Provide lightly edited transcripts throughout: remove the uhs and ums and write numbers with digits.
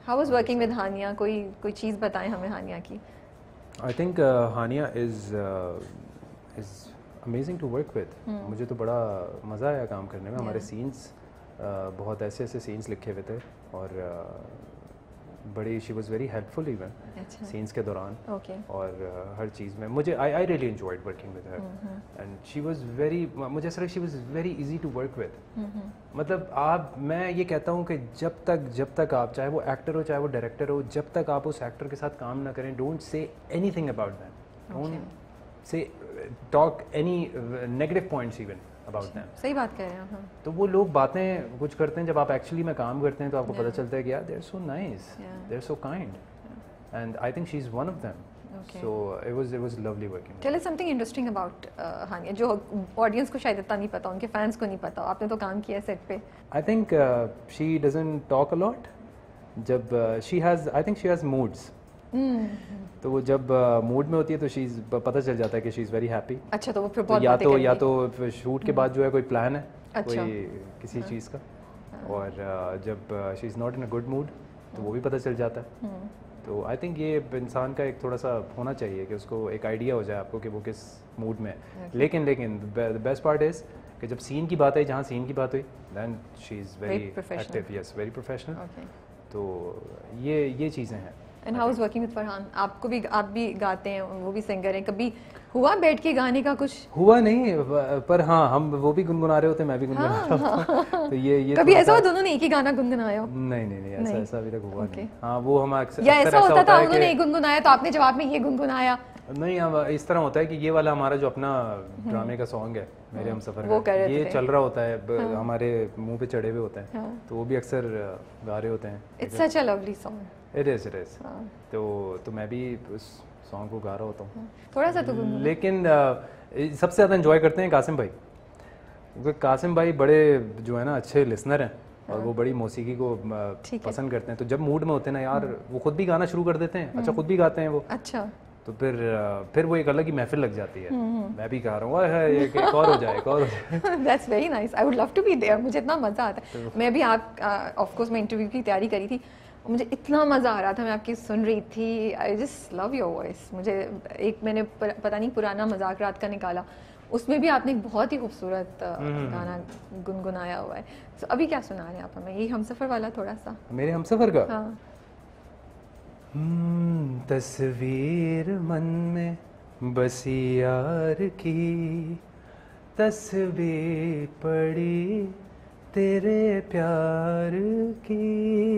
How was working with Hania? कोई चीज़ बताएं हमें हानिया की। I think Hania is amazing to work with. मुझे तो बड़ा मज़ा आया काम करने में। हमारे सीन्स बहुत ऐसे ऐसे सीन्स लिखे हुए थे और बड़ी she was very helpful even scenes के दौरान। और हर चीज़ में मुझे I really enjoyed working with her and she was very, मुझे ऐसा she was very easy to work with. मतलब मैं ये कहता हूँ कि जब तक आप, चाहे वो एक्टर हो चाहे वो डायरेक्टर हो, जब तक आप उस एक्टर के साथ काम ना करें, don't say anything about that, don't say talk any negative points even about them. सही बात कह रहे हैं। हाँ। तो वो लोग बातें कुछ करते हैं, जब आप एक्चुअली में काम करते हैं तो आपको पता चलता है कि यार they are so nice, they are so kind, and I think she is one of them. So it was lovely working. Tell us something interesting about Hania, जो ऑडियंस को शायद इतना नहीं पता, उनके फैंस को नहीं पता। आपने तो काम किया सेट पे। I think she doesn't talk a lot. जब I think she has moods. तो वो जब मूड में होती है तो पता चल जाता है कि शी इज़ वेरी हैप्पी। अच्छा, तो वो फिर बहुत बातें करेंगी। या तो शूट के बाद जो है कोई प्लान है, कोई किसी चीज़ का, और जब she is not in a good mood तो वो भी पता चल जाता है। तो आई थिंक ये इंसान का एक थोड़ा सा होना चाहिए कि उसको एक आइडिया हो जाए आपको कि वो किस मूड में है। लेकिन द बेस्ट पार्ट इज़ कि जब सीन की बात आई, जहाँ सीन की बात हुई, then she is very active, yes very professional. तो ये चीज़ें हैं। And how is working with Farhan? आप भी गाते हैं, वो भी सिंगर हैं, कभी हुआ बैठ के गाने का कुछ? हुआ नहीं, पर हाँ हम वो भी गुनगुना रहे होते, मैं भी गुनगुना रहा होता। तो ये कभी ऐसा हुआ दोनों ने एक ही गाना गुनगुनाया हो? नहीं ऐसा अभी तक हुआ नहीं। हाँ वो हम अक्सर या ऐसा होता था उन्होंने एक गुनगुनाया तो आपने जवाब में ये गुनगुनाया? नहीं, अब इस तरह होता है कि ये वाला हमारा जो अपना ड्रामे का सॉन्ग है मेरे हमसफर का, ये चल रहा होता है, हमारे मुंह पे चढ़े हुए होते हैं, तो वो भी अक्सर गा रहे होते हैं। It's such a lovely song. It is तो मैं भी उस सॉन्ग को गा रहा होता हूँ थोड़ा सा। तो लेकिन सबसे ज़्यादा एंजॉय करते हैं कासिम भाई, क्योंकि कासिम भाई बड़े जो है ना अच्छे लिसनर हैं और वो बड़ी मौसीकी को पसंद करते हैं। तो जब मूड में होते हैं ना यार, वो खुद भी गाना शुरू कर देते हैं। अच्छा, खुद भी गाते हैं वो। अच्छा, तो फिर वो एक अलग ही महफिल लग जाती है। मैं भी गा रहा हूँ, एक और हो जाए, एक और हो जाए। That's very nice, I would love to be there. मुझे इतना मज़ा आता है। मैं भी ऑफ कोर्स मैं इंटरव्यू की तैयारी करी थी, मुझे इतना मज़ा आ रहा था, मैं आपकी सुन रही थी। I just love your voice. मुझे मैंने पता नहीं पुराना मजाक रात का निकाला, उसमें भी आपने एक बहुत ही खूबसूरत गाना गुनगुनाया हुआ है। तो अभी क्या सुना रहे हैं आप हमें? यही हमसफर वाला थोड़ा सा। मेरे हमसफर का? हाँ। तस्वीर मन में बसी यार की, तस्वीर पड़ी तेरे प्यार की,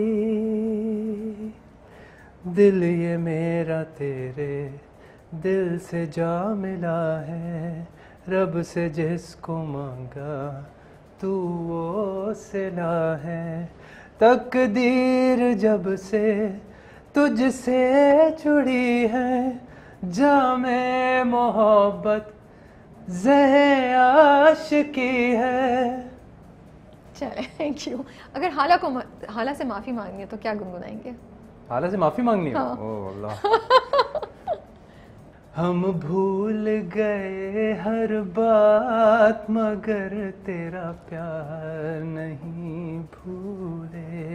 दिल ये मेरा तेरे दिल से जा मिला है, रब से जिसको मांगा तू वो सिला है, तकदीर जब से तुझसे जुड़ी है, जामे मोहब्बत ज़े आशिकी है। चले, थैंक यू। अगर हाला से माफ़ी मांगनी है तो क्या गुनगुनाएंगे? हाला से माफ़ी मांगनी है? हाँ। ओह अल्लाह। हम भूल गए हर बात मगर तेरा प्यार नहीं भूले,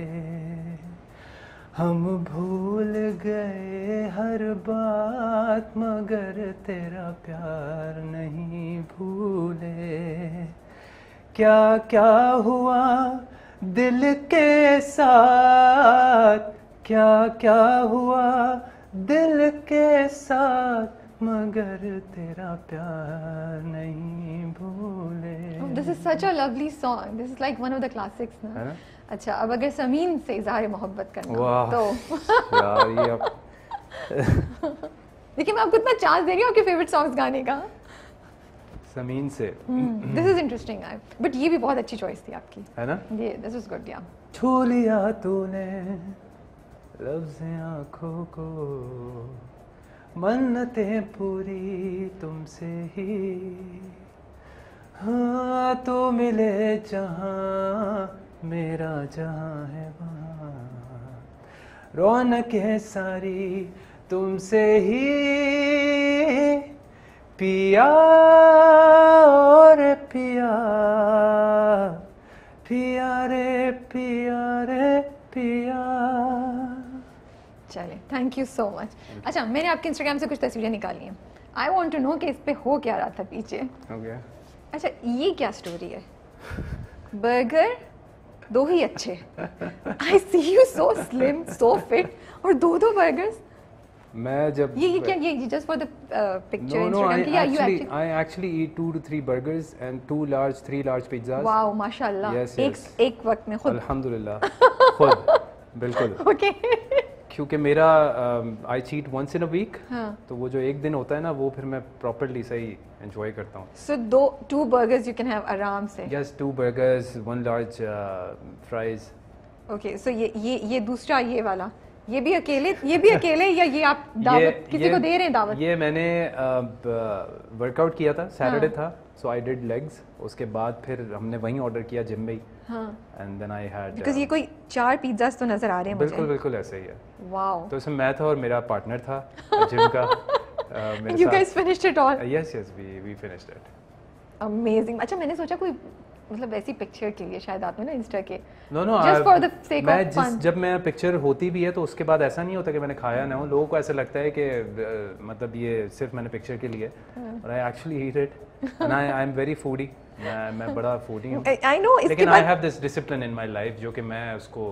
हम भूल गए हर बात मगर तेरा प्यार नहीं भूले, क्या क्या हुआ दिल के साथ, क्या क्या हुआ दिल के साथ मगर तेरा प्यार नहीं भूले। This is such a lovely song, this is like one of the classics ना। अच्छा, अब अगर ज़मीन से इज़हार मोहब्बत करना तो यार ये अब देखिए मैं आपको इतना चांस दे रही हूँ आपके फेवरेट सॉन्ग्स गाने का। ज़मीन से दिस इज इंटरेस्टिंग, बट ये भी बहुत अच्छी चॉइस थी आपकी, है ना? ये दिस इज गुड। या छू लिया तूने लफ्ज़ आँखों को, मन्नतें पूरी तुमसे ही, हाँ तो मिले जहाँ मेरा जहाँ है वहाँ, रौनकें सारी तुमसे ही, पिया और पिया, पिया रे पिया रे पिया। चले, थैंक यू सो मच। अच्छा, मैंने आपके इंस्टाग्राम से कुछ तस्वीरें निकाली हैं। आई वॉन्ट टू नो कि इस पे हो क्या रहा था पीछे। Okay. अच्छा, ये क्या स्टोरी है? बर्गर दो ही अच्छे। I see you so slim, so fit, और दो बर्गर्स। मैं जब ये क्या, ये just for the picture No, Instagram की, या you actually? I actually eat 2 to 3 burgers and 3 large pizzas. Wow, माशाल्लाह। Yes, yes. एक वक्त में खुद। अल्हम्दुलिल्लाह, खुद बिल्कुल। ओके। क्योंकि मेरा I cheat once in a week, हाँ। तो वो जो एक दिन होता है ना, वो फिर मैं प्रॉपर्ली सही एंजॉय करता हूँ। So 2 burgers you can have आराम से। Just 2 burgers, 1 large fries. Okay, so ये दूसरा, ये वाला, ये भी अकेले या ये आप दावत किसी को दे रहे हैं दावत? ये मैंने वर्कआउट किया था, सैटरडे हाँ। था, सो आई डिड लेग्स। उसके बाद फिर हमने वहीं ऑर्डर किया जिम में ही, and then I had, because ये कोई 4 पिज़्ज़ास तो नजर आ रहे हैं मुझे। बिल्कुल ऐसे ही है। वाओ। तो इसमें मैं था और मेरा पार्टनर था जिम का। And you guys finished it all? Yes, we finished it. Amazing. अच्छा, मैंने सोचा कोई मतलब वैसी पिक्चर के लिए शायद आपने ना इंस्टा के, No, just for the sake of fun. जब मैं पिक्चर होती भी है तो उसके बाद ऐसा नहीं होता कि मैंने खाया ना हो। लोगों को ऐसा लगता है कि मतलब ये सिर्फ मैंने पिक्चर के लिए, और I actually eat it, and I am very foodie. मैं बड़ा फूडी हूँ। I know, इसके लेकिन बाद I have this discipline in my life जो कि मैं उसको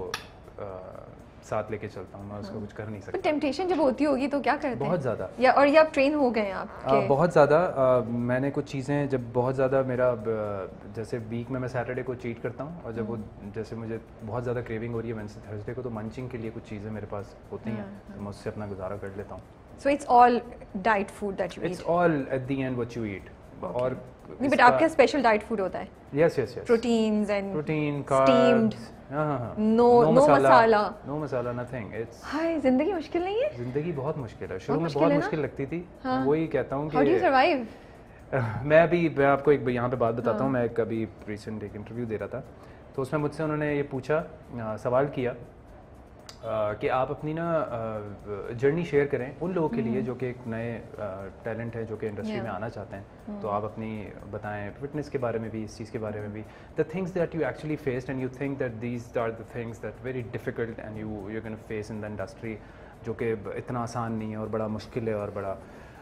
साथ लेके चलता हूँ। मैं उसको कुछ कर नहीं सकता। टेम्पटेशन जब होती होगी तो क्या करते हैं? बहुत ज़्यादा। या और ये आप ट्रेन हो गए हैं आपके? बहुत ज़्यादा। मैंने कुछ चीज़ें जब बहुत ज़्यादा मेरा जैसे वीक में मैं सैटरडे को चीट करता हूँ, और जब वो जैसे मुझे बहुत ज़्यादा क्रेविंग हो रही है वेडनेसडे थर्सडे को, तो मंचिंग के लिए कुछ चीज़ें मेरे पास होती हैं, तो मैं उससे अपना गुजारा कर लेता हूँ। So it's all diet food that you eat? It's all at the end what you eat. और नहीं, बट आपका स्पेशल डाइट फूड होता है? Yes. Proteins and protein, steamed, हाँ। No masala, no masala, nothing. It's, हाय, जिंदगी मुश्किल नहीं है? जिंदगी बहुत मुश्किल है। शुरू में मुश्किल बहुत है ना? मुश्किल लगती थी। हाँ। वही कहता हूँ कि हाउ डू यू सर्वाइव? मैं आपको एक यहाँ पे बात बताता हूँ। मैं कभी रिसेंट एक इंटरव्यू दे रहा था, तो उसमें मुझसे उन्होंने ये पूछा, सवाल किया कि आप अपनी ना जर्नी शेयर करें उन लोगों के लिए जो कि एक नए टैलेंट है, जो कि इंडस्ट्री में आना चाहते हैं। तो आप अपनी बताएं फिटनेस के बारे में भी, इस चीज़ के बारे में भी, the things that you actually faced and you think that these are the things that very difficult and you can face in the industry, जो कि इतना आसान नहीं है और बड़ा मुश्किल है और बड़ा।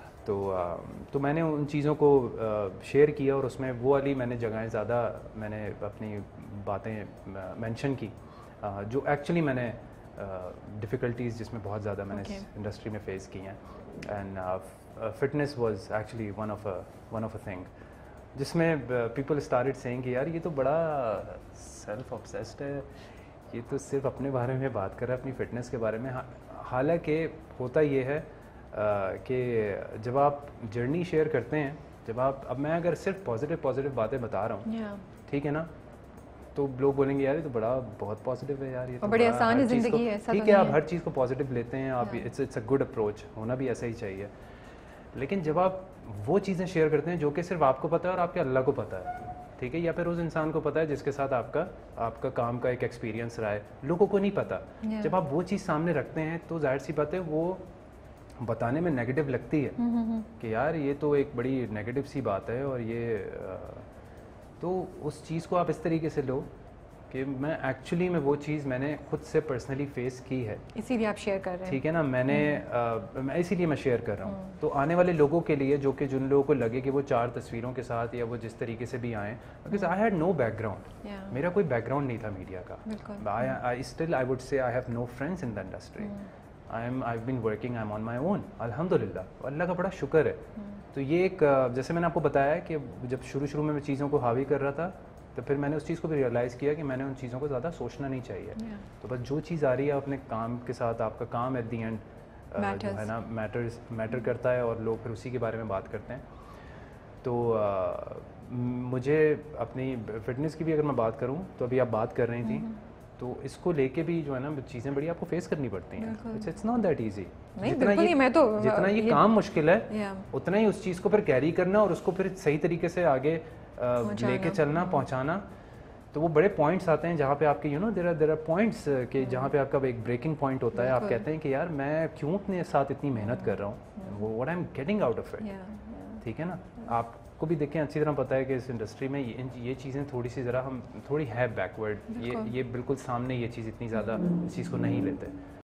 तो मैंने उन चीज़ों को शेयर किया, और उसमें वो वाली मैंने जगहें ज़्यादा मैंने अपनी बातें मेंशन की जो एक्चुअली मैंने डिफ़िकल्टीज़ जिसमें बहुत ज़्यादा मैंने इस इंडस्ट्री में फेस की हैं। And fitness was actually one of a thing जिसमें पीपल स्टार्टेड सेइंग कि यार ये तो बड़ा सेल्फ ऑब्सेस्ड है, ये तो सिर्फ अपने बारे में बात कर रहा है, अपनी फ़िटनेस के बारे में। हालांकि होता ये है कि जब आप जर्नी शेयर करते हैं, जब आप, अब मैं अगर सिर्फ पॉजिटिव बातें बता रहा हूँ, ठीक है ना, तो लोग बोलेंगे यार ये तो बहुत पॉजिटिव है यार, ये तो बड़ी आसान ज़िंदगी है। ठीक है, आप हर चीज़ को पॉजिटिव लेते हैं आप, इट्स अ गुड अप्रोच, होना भी ऐसा ही चाहिए। लेकिन जब आप वो चीज़ें शेयर करते हैं जो कि सिर्फ आपको पता है और आपके अल्लाह को पता है, ठीक है, या फिर उस इंसान को पता है जिसके साथ आपका काम का एक एक्सपीरियंस रहा है, लोगों को नहीं पता। जब आप वो चीज़ सामने रखते हैं तो जाहिर सी बात है वो बताने में नेगेटिव लगती है कि यार ये तो एक बड़ी नेगेटिव सी बात है, और ये तो उस चीज़ को आप इस तरीके से लो कि मैं एक्चुअली में वो चीज़ मैंने खुद से पर्सनली फेस की है, इसीलिए आप शेयर कर रहे हैं। ठीक है ना, मैं इसीलिए मैं शेयर कर रहा हूँ। तो आने वाले लोगों के लिए, जो कि जिन लोगों को लगे कि वो 4 तस्वीरों के साथ या वो जिस तरीके से भी आए, because I had no background, मेरा कोई बैकग्राउंड नहीं था मीडिया का। I still I would say I have no friends in the industry, I've been working, I'm on my own, अल्हम्दुलिल्लाह, अल्लाह का बड़ा शुक्र है। तो ये एक, जैसे मैंने आपको बताया कि जब शुरू में मैं चीज़ों को हावी कर रहा था, तो फिर मैंने उस चीज़ को भी रियलाइज़ किया कि मैंने उन चीज़ों को ज़्यादा सोचना नहीं चाहिए। तो बस जो चीज़ आ रही है अपने काम के साथ, आपका काम एट दी एंड जो है ना मैटर करता है, और लोग फिर उसी के बारे में बात करते हैं। तो मुझे अपनी फिटनेस की भी अगर मैं बात करूँ, तो अभी आप बात कर रही थी, तो इसको लेके भी जो है ना चीज़ें बड़ी आपको फेस करनी पड़ती हैं। It's not that easy. जितना ये काम मुश्किल है, उतना ही उस चीज़ को फिर कैरी करना और उसको फिर सही तरीके से आगे लेके चलना, पहुंचाना। तो वो बड़े पॉइंट्स आते हैं जहाँ पे आपके देयर आर पॉइंट्स के जहाँ पे आपका एक ब्रेकिंग पॉइंट होता है। आप कहते हैं कि यार मैं क्यों अपने साथ इतनी मेहनत कर रहा हूँ, what I am getting out of it, ठीक है ना। आपको भी देखें अच्छी तरह पता है कि इस इंडस्ट्री में ये चीज़ें थोड़ी सी ज़रा हम थोड़ी है बैकवर्ड, ये बिल्कुल सामने ये चीज़ इतनी ज़्यादा इस चीज़ को नहीं लेते।